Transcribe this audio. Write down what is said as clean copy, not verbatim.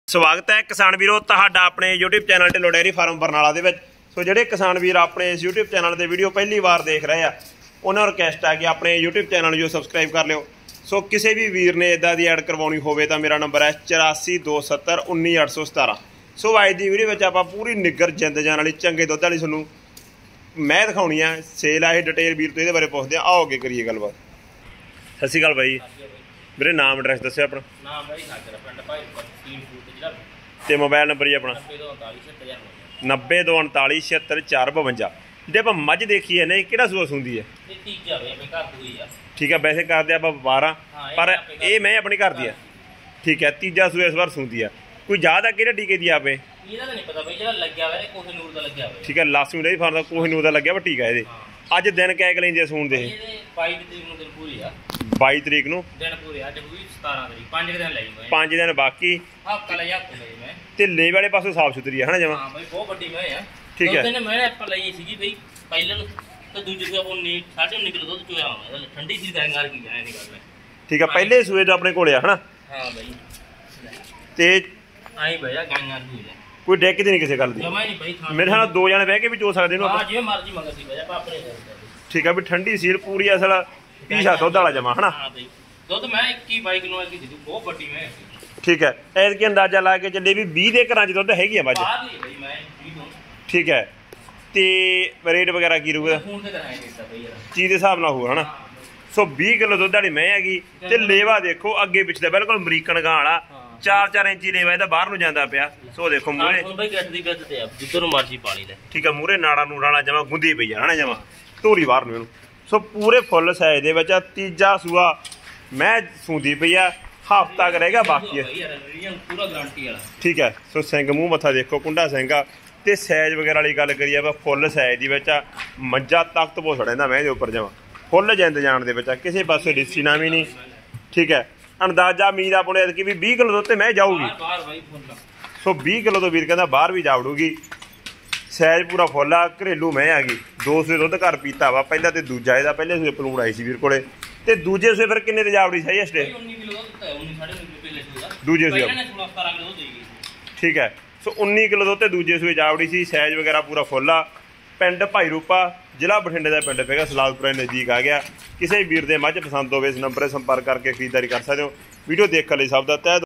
स्वागत है किसान वीरो तुहाडा अपने YouTube channel Dhillon dairy farm Barnala दे विच। सो जिहड़े किसान वीर अपने इस यूट्यूब चैनल के वीडियो पहली बार देख रहे हैं उन्होंने रिक्वेस्ट है कि अपने यूट्यूब चैनल जो सबसक्राइब कर लियो। सो किसी भी वीर ने इदा की ऐड करवानी होवे तो मेरा नंबर है 842719 सो अज की वीडियो में आप पूरी निगर जिंद जान वाली चंगे दुध वाली सूँ मैं दिखानी है सेल है डिटेल वीर तो ये बारे पुछते हैं। आओ अगे करिए गलबात। सत श्री अकाल भाई, मेरे नाम एड्रैस दस्यो अपना ते मोबाइल नंबर जी अपना 9029476452। जे आप मझ देखिए ना कि सूआ सूंदी है ठीक है, वैसे करते आप 12 पर ये मैं अपने घर दी है ठीक है। तीजा सूआ इस बार सूंदी है। कोई ज़्यादा कि टीके दी आपे ठीक है। लासू नहीं फार्म कोहिनूर का लग्या टीका ये अज दिन कै लेंदे सून दे 22 तरीक नूं 5 दिन बाकी ते ले वाले पासों साफ सुथरी है ना जमा ठीक है। ठीक है, पहले सूए तो अपने कोल है ना ते कोई डेक नहीं किसी गल दी मेरे ख्याल 2 जने बह के भी चो सकते ठीक है। भी ठंडी सील पूरी असल पीछा दुध वाला जमा है ना ठीक है। ऐतकी अंदाजा ला के चले भी 20 के घर दुध हैगी मझ ठीक है। तो रेट वगैरह की रहूगा चीज़ के हिसाब ना होगा है ना। सो 20 किलो दुध वाली मैं हैगी ते लेवा देखो अगे पिछले बिल्कुल अमरीकन गां वाला 4-4 इंची लेवा इहदा बाहर नूं जांदा पिया। सो देखो मूहरे ठीक है, मूहरे नाड़ा नूड़ा वाला जमा गुंदी पई है ना जमा धोरी बाहर नूं। सो पूरे फुल साइज दे विच तीजा सूआ मैं सूंदी पई है, हफ्ता क रह गया बाकी है ठीक है। सो सिंग मूँह मत्था देखो कुंडा सिंगा ते साइज वगैरह वाली गल करिए आप फुल साइज दी विच मज्जा तख्त पो छड़ेंदा मैं उपर जमा फुल जिंद जान दे विच किसी पासे डिस्सी ना भी नहीं ठीक है। अंदाजा उम्मीद अपने कि भी 20 किलो दुध मैं जाऊगी। सो 20 किलो तो वीर कहता बाहर भी जावड़ूगी। साइज पूरा फुल आ घरेलू मैं हैगी 2 सूए दुध घर पीता वा पहला तो दूजा ਇਹਦਾ पहले सूए पलूण आई सी वीर कोले ते दूजे सूए फिर किन्ने ते जावड़ी सही है दूजे सूए ठीक है। सो 19 किलो दुध दूजे सूए जावड़ी सी साइज वगैरह पूरा फुल आ। पिंड भाई रूपा जिला बठिंडे का पिंड पेगा सलादपुरा नज़दीक आ गया। किसी वीर दे मझ पसंद हो इस नंबर पर संपर्क करके खरीदारी कर सकते हो। वीडियो देखने लिए सब का तह